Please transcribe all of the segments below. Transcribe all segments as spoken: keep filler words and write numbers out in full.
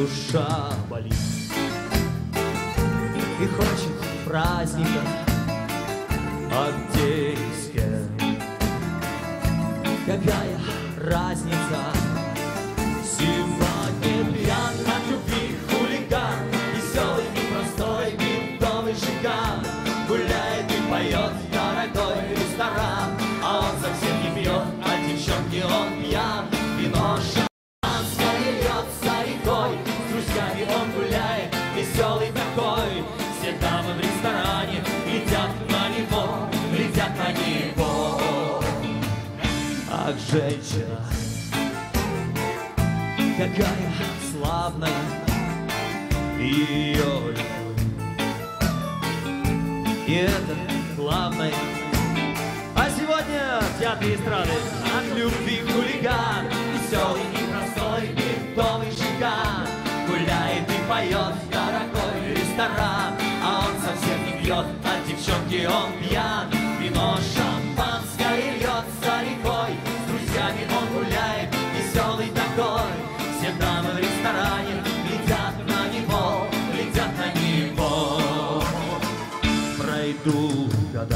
душа болит и хочет праздника отдельских. Какая разница? Сегодня пьян от любви хулиган, веселый, непростой, бинтовый жиган. Гуляет и поет дорогой ресторан, а он совсем не пьет, а девчонки он пьян. Вино шампанское льется рекой, с друзьями он гуляет, веселый такой. Все дамы в ресторане глядят на него, глядят на него. Ах, женщина, какая славная ее любовь. И это главное. А сегодня в театре эстрады от любви хулиган, веселый, непростой, бинтовый жиган. Гуляет и поет дорогой ресторан, а он совсем не пьет, от девчонки он пьян. Вино шампанское льется рекой, с друзьями он гуляет, веселый такой. Все дамы в ресторане глядят на него, глядят на него. Пройдут года,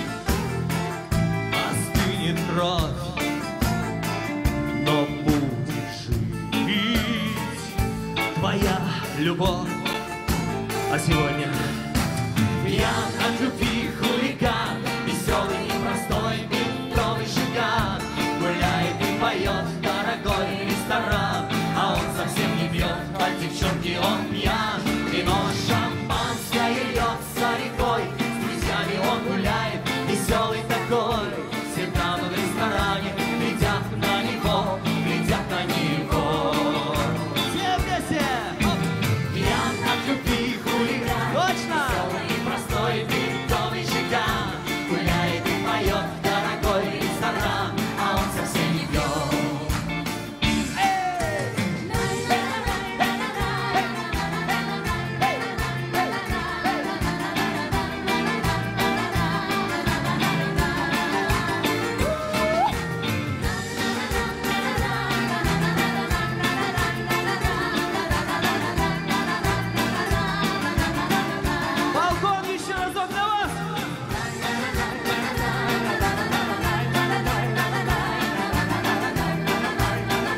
остынет кровь, но будет жить твоя любовь. А сегодня пьян от любви хулиган, веселый, непростой, бинтовый жиган. Гуляет и поет дорогой ресторан, а он совсем не пьет, от девчонки он пьян. Вино шампанское льется рекой, с друзьями он гуляет, веселый такой. Все дамы в ресторане глядят на него, глядят на него. Все вместе! Пьян от любви хулиган, точно! Веселый, непростой, бинтовый жиган. Гуляет и поет дорогой ресторан, а он совсем не пьет.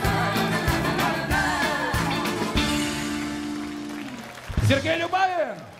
Сергей Любавин!